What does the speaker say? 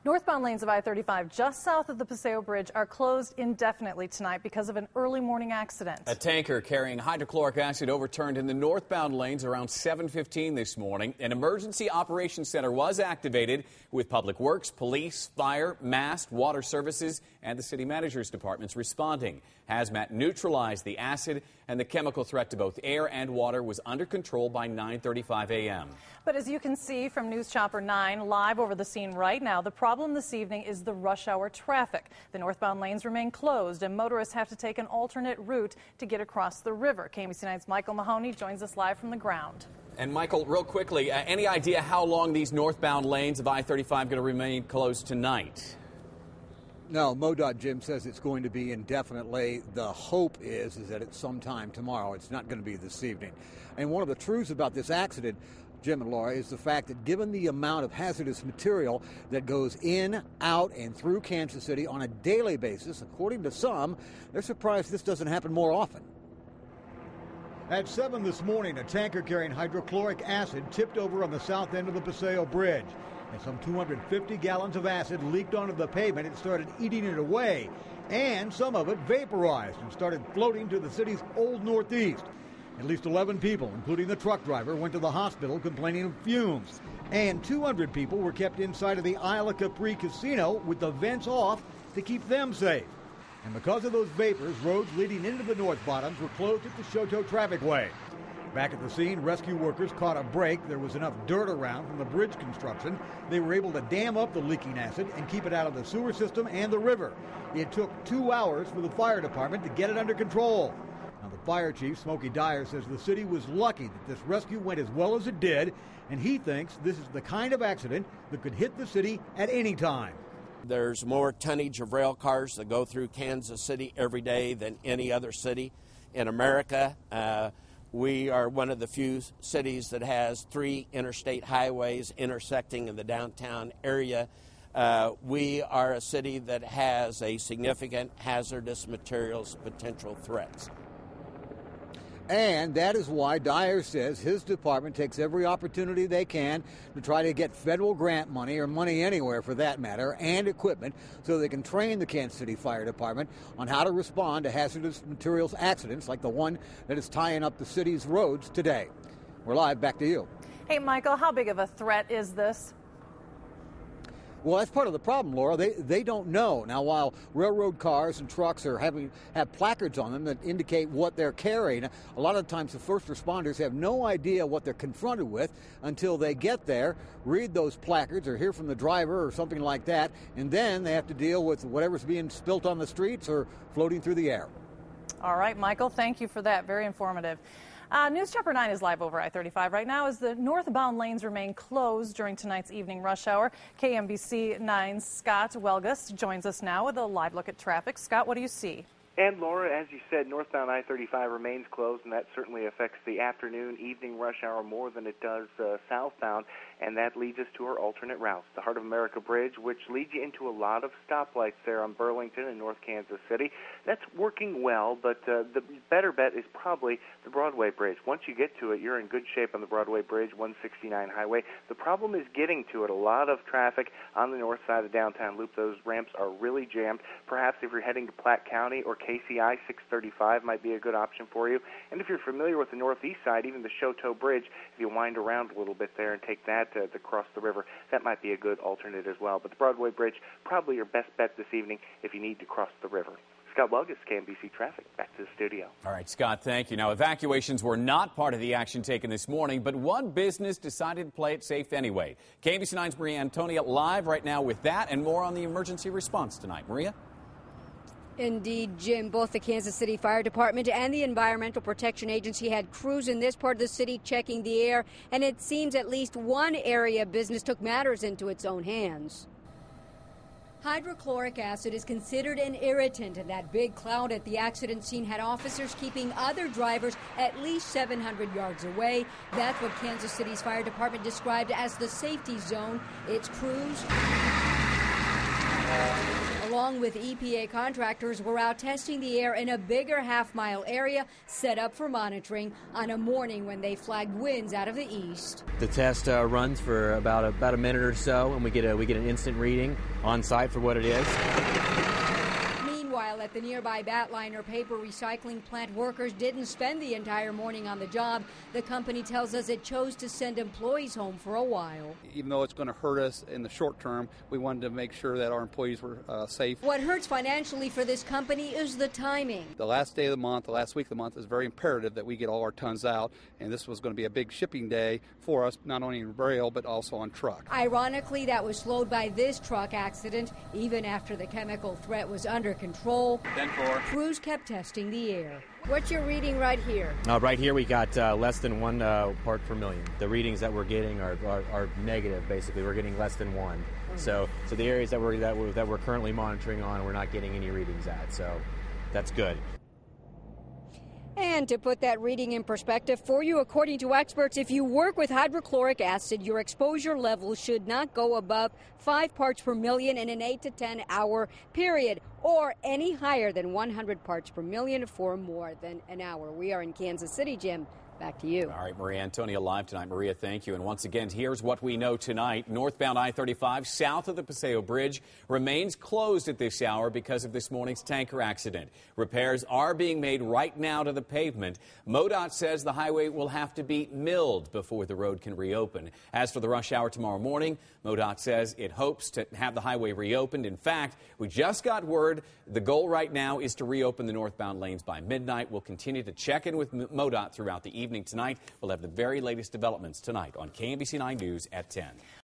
Northbound lanes of I-35 just south of the Paseo Bridge are closed indefinitely tonight because of an early morning accident. A tanker carrying hydrochloric acid overturned in the northbound lanes around 7:15 this morning. An emergency operations center was activated with Public Works, police, fire, MAST, water services, and the city manager's departments responding. Hazmat neutralized the acid, and the chemical threat to both air and water was under control by 9:35 a.m. But as you can see from News Chopper 9 live over the scene right now, the problem this evening is the rush hour traffic. The northbound lanes remain closed, and motorists have to take an alternate route to get across the river. KMBC 9's Micheal Mahoney joins us live from the ground. And Michael, real quickly, any idea how long these northbound lanes of I-35 going to remain closed tonight? No, MoDOT Jim says it's going to be indefinitely. The hope is that it's sometime tomorrow. It's not going to be this evening. And one of the truths about this accident, Jim and Laura, is the fact that given the amount of hazardous material that goes in, out, and through Kansas City on a daily basis, according to some, they're surprised this doesn't happen more often. At 7 this morning, a tanker carrying hydrochloric acid tipped over on the south end of the Paseo Bridge. And some 250 gallons of acid leaked onto the pavement. It started eating it away. And some of it vaporized and started floating to the city's Old Northeast. At least 11 people, including the truck driver, went to the hospital complaining of fumes. And 200 people were kept inside of the Isle of Capri casino with the vents off to keep them safe. And because of those vapors, roads leading into the North Bottoms were closed at the Shoto Traffic Way. Back at the scene, rescue workers caught a break. There was enough dirt around from the bridge construction. They were able to dam up the leaking acid and keep it out of the sewer system and the river. It took 2 hours for the fire department to get it under control. Now, the fire chief, Smokey Dyer, says the city was lucky that this rescue went as well as it did, and he thinks this is the kind of accident that could hit the city at any time. There's more tonnage of rail cars that go through Kansas City every day than any other city in America. We are one of the few cities that has 3 interstate highways intersecting in the downtown area. We are a city that has a significant hazardous materials potential threats. And that is why Dyer says his department takes every opportunity they can to try to get federal grant money, or money anywhere for that matter, and equipment so they can train the Kansas City Fire Department on how to respond to hazardous materials accidents like the one that is tying up the city's roads today. We're live. Back to you. Hey, Michael, how big of a threat is this? Well, that's part of the problem, Laura. They don't know. Now, while railroad cars and trucks have placards on them that indicate what they're carrying, a lot of times the first responders have no idea what they're confronted with until they get there, read those placards, or hear from the driver or something like that, and then they have to deal with whatever's being spilt on the streets or floating through the air. All right, Michael, thank you for that. Very informative. News Chopper 9 is live over I-35 right now as the northbound lanes remain closed during tonight's evening rush hour. KMBC 9's Scott Welgus joins us now with a live look at traffic. Scott, what do you see? And Laura, as you said, northbound I-35 remains closed, and that certainly affects the afternoon, evening rush hour more than it does southbound, and that leads us to our alternate routes. The Heart of America Bridge, which leads you into a lot of stoplights there on Burlington and North Kansas City. That's working well, but the better bet is probably the Broadway Bridge. Once you get to it, you're in good shape on the Broadway Bridge, 169 Highway. The problem is getting to it. A lot of traffic on the north side of the downtown loop. Those ramps are really jammed. Perhaps if you're heading to Platte County or KCI, 635 might be a good option for you. And if you're familiar with the northeast side, even the Shoto Bridge, if you wind around a little bit there and take that to cross the river, that might be a good alternate as well. But the Broadway Bridge, probably your best bet this evening if you need to cross the river. Scott Welgus, KMBC Traffic. Back to the studio. All right, Scott, thank you. Now, evacuations were not part of the action taken this morning, but one business decided to play it safe anyway. KMBC 9's Maria Antonia live right now with that and more on the emergency response tonight. Maria? Indeed, Jim. Both the Kansas City Fire Department and the Environmental Protection Agency had crews in this part of the city checking the air, and it seems at least one area business took matters into its own hands. Hydrochloric acid is considered an irritant, and that big cloud at the accident scene had officers keeping other drivers at least 700 yards away. That's what Kansas City's fire department described as the safety zone. Its crews, along along with EPA contractors, were out testing the air in a bigger half-mile area set up for monitoring on a morning when they flagged winds out of the east. The test runs for about a minute or so, and we get an instant reading on site for what it is. Meanwhile, at the nearby Batliner paper recycling plant, workers didn't spend the entire morning on the job. The company tells us it chose to send employees home for a while. Even though it's going to hurt us in the short term, we wanted to make sure that our employees were safe. What hurts financially for this company is the timing. The last day of the month, the last week of the month, is very imperative that we get all our tons out, and this was going to be a big shipping day for us, not only in rail but also on truck. Ironically, that was slowed by this truck accident. Even after the chemical threat was under control, crews kept testing the air. What's your reading right here? Right here we got less than 1 part per million. The readings that we're getting are negative, basically. We're getting less than 1. So the areas that we're currently monitoring on, we're not getting any readings at. So that's good. And to put that reading in perspective for you, according to experts, if you work with hydrochloric acid, your exposure level should not go above 5 parts per million in an 8 to 10 hour period, or any higher than 100 parts per million for more than an hour. We are in Kansas City, Jim. Back to you. All right, Maria. Antonia live tonight. Maria, thank you. And once again, here's what we know tonight. Northbound I-35 south of the Paseo Bridge remains closed at this hour because of this morning's tanker accident. Repairs are being made right now to the pavement. MoDOT says the highway will have to be milled before the road can reopen. As for the rush hour tomorrow morning, MoDOT says it hopes to have the highway reopened. In fact, we just got word the goal right now is to reopen the northbound lanes by midnight. We'll continue to check in with MoDOT throughout the evening tonight. We'll have the very latest developments tonight on KMBC 9 News at 10.